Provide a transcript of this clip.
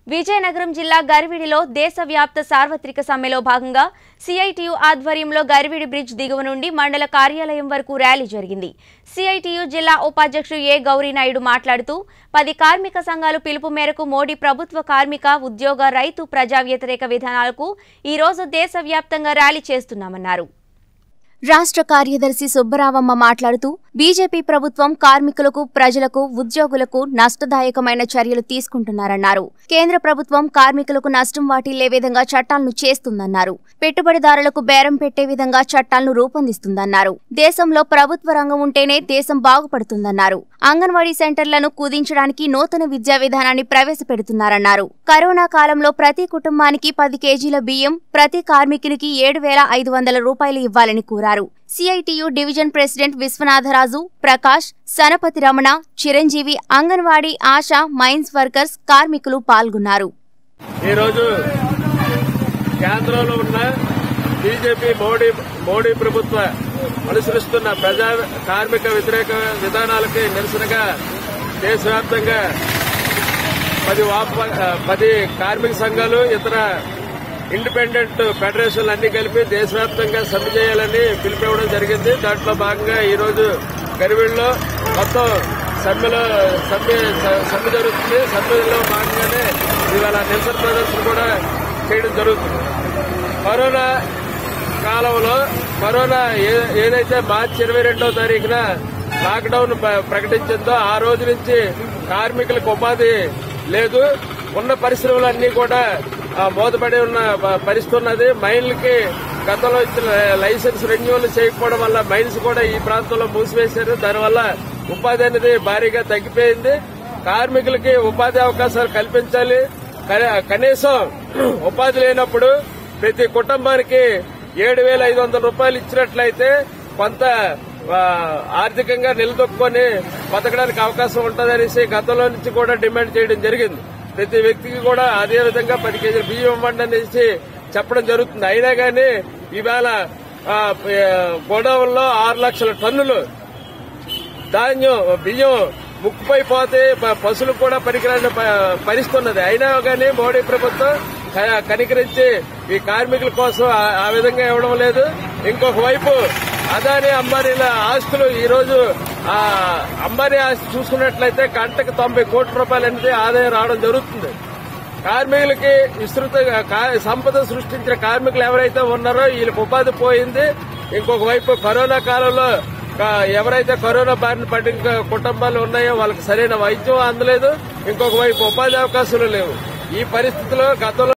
విజయనగరం జిల్లా గర్విడిలో దేశవ్యాప్త సార్వత్రిక సమ్మెలో భాగంగా సిఐటియు ఆధ్వర్యంలో గర్విడి బ్రిడ్జ్ దిగువ నుండి మండల కార్యాలయం వరకు ర్యాలీ జరిగింది. సిఐటియు జిల్లా ఉపాధ్యక్షుడు ఏ గౌరీనాయుడు మాట్లాడుతూ 10 కార్మిక సంఘాలు పిలుపు మేరకు మోడీ ప్రభుత్వ కార్మిక, ఉద్యోగ, రైతు ప్రజా వ్యతిరేక విధానాలకు ఈ రోజు దేశవ్యాప్తంగా ర్యాలీ చేస్తున్నామన్నారు. రాష్ట్ర కార్యదర్శి సుబ్బరావమ్మ మాట్లాడుతూ బీజేపీ ప్రభుత్వం కార్మికులకు, ప్రజలకు, ఉద్యోగులకు నష్టదాయకమైన చర్యలు తీసుకుంటున్నారన్నారు. కేంద్ర ప్రభుత్వం కార్మికులకు నష్టం వాటిల్లే విధంగా చట్టాలను చేస్తుందన్నారు. పెట్టుబడిదారులకు బేరం పెట్టే విధంగా చట్టాలను రూపొందిస్తుందన్నారు. దేశంలో ప్రభుత్వ రంగం ఉంటేనే దేశం బాగుపడుతుందన్నారు. అంగన్వాడీ సెంటర్లను కుదించడానికి నూతన విద్యా విధానాన్ని ప్రవేశపెడుతున్నారన్నారు. కరోనా కాలంలో ప్రతి కుటుంబానికి 10 కేజీల బియ్యం, ప్రతి కార్మికునికి 7,500 రూపాయలు ఇవ్వాలని కోరారు. CITU division president Viswanatharaju, Prakash, Sanapathi Ramana, Chiranjeevi, anganwadi, ASHA, mines workers, కార్మికులు పాల్గొన్నారు. ఈరోజు కేంద్రంలో ఉన్న బీజేపీ మోడీ ప్రభుత్వ అనుసరిస్తున్న ప్రజా కార్మిక వ్యతిరేక విధానాలకి నిరసనగా దేశవ్యాప్తంగా 10 కార్మిక సంఘాలు, ఇతర ఇండిపెండెంట్ ఫెడరేషన్లు అన్ని కలిపి దేశవ్యాప్తంగా సమ్మె చేయాలని పిలుపునివ్వడం జరిగింది. దాంట్లో భాగంగా ఈరోజు గరివిడిలో మొత్తం సమ్మె జరుగుతుంది. సమ్మెలో భాగంగానే ఇవాళ నిరసన ప్రదర్శన కూడా చేయడం జరుగుతుంది. కరోనా కాలంలో ఏదైతే మార్చి 22వ తారీఖున లాక్డౌన్ ప్రకటించిందో ఆ రోజు నుంచి కార్మికులకు ఉపాధి లేదు. ఉన్న పరిశ్రమలన్నీ కూడా మూతపడి ఉన్న పరిస్థితి ఉన్నది. మైన్లకి గతంలో ఇచ్చిన లైసెన్స్ రెన్యూవల్ చేయకపోవడం వల్ల మైన్స్ కూడా ఈ ప్రాంతంలో మూసివేశారు. దానివల్ల ఉపాధి అనేది భారీగా తగ్గిపోయింది. కార్మికులకి ఉపాధి అవకాశాలు కల్పించాలి. కనీసం ఉపాధి లేనప్పుడు ప్రతి కుటుంబానికి 7,500 రూపాయలు ఇచ్చినట్లయితే కొంత ఆర్థికంగా నిలదొక్కుని బతకడానికి అవకాశం ఉంటుందనేసి గతంలో నుంచి కూడా డిమాండ్ చేయడం జరిగింది. ప్రతి వ్యక్తికి కూడా అదే విధంగా 10 కేజీల బియ్యం ఇవ్వండి అనేసి చెప్పడం జరుగుతుంది. అయినా కానీ ఇవాళ గోడౌన్లో 6 లక్షల టన్నులు ధాన్యం, బియ్యం ముక్కుపోయిపోతే పశువులు కూడా పనికిరాని పరిస్థితి ఉన్నది. అయినా కానీ మోడీ ప్రభుత్వం కనికరించి ఈ కార్మికుల కోసం ఆ విధంగా ఇవ్వడం లేదు. ఇంకొక వైపు అదానీ, అంబానీల ఆస్తులు ఈరోజు అంబానీ ఆస్తి చూసుకున్నట్లయితే గంటకు 90 కోట్ల రూపాయలు అనేది ఆదాయం రావడం జరుగుతుంది. కార్మికులకి విస్తృతంగా సంపద సృష్టించిన కార్మికులు ఎవరైతే ఉన్నారో వీళ్ళకి ఉపాధి పోయింది. ఇంకొక వైపు కరోనా కాలంలో ఎవరైతే కరోనా బారిన పడిన కుటుంబాలు ఉన్నాయో వాళ్ళకి సరైన వైద్యం అందలేదు. ఇంకొక వైపు ఉపాధి అవకాశాలు లేవు. ఈ పరిస్థితిలో గతంలో